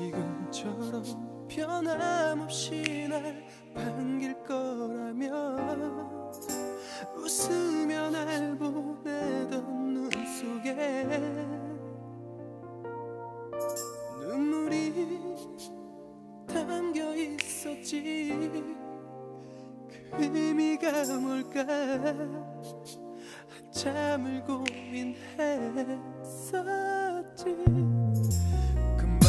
지금처럼 변함없이 날 반길 거라면 웃으며 날 보내던 눈 속에 눈물이 담겨 있었지. 그 의미가 뭘까 한참을 고민했었지. 금방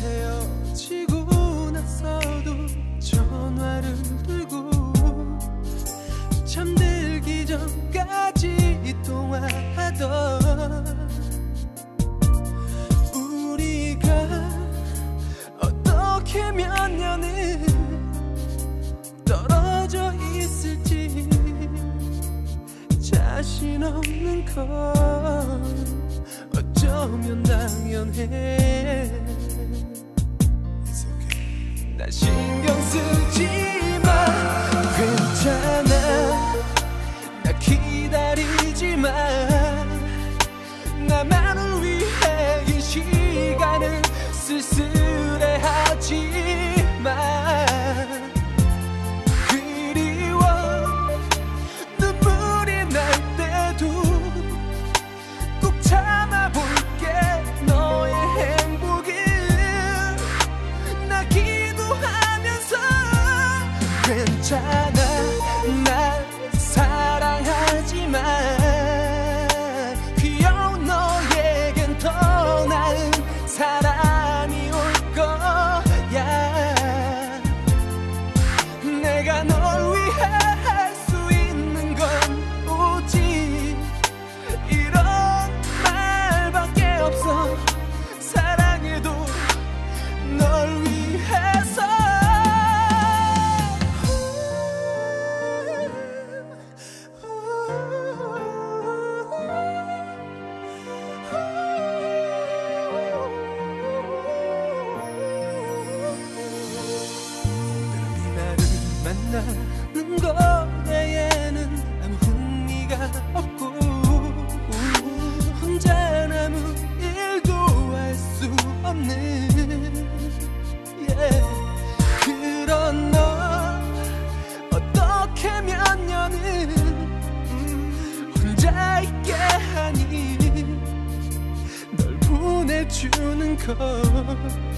헤어지고 나서도 전화를 들고 잠들기 전까지 통화하던 우리가 어떻게 몇 년을 떨어져 있을지 자신 없는 건 어쩌면 당연해. 난 신경 쓰지마. 괜찮아. 나 기다리지마. 나만을 위해 이 시간을 쓸쓸해하지마. 그리워 눈물이 날 때도 꼭 참아볼게. 너의 행복을 나 기도하면서. 괜찮아. 날 사랑하지만 귀여운 너에겐 더 나은 사람이 올 거야. 내가 널 위해 할 수 있는 건 오직 이런 말밖에 없어. 사랑해도 널 위해서. 만나는 거에는 아무 흥미가 없고 혼자 아무 일도 할 수 없는 그런 너 어떻게 몇 년을 혼자 있게 하니. 널 보내주는 걸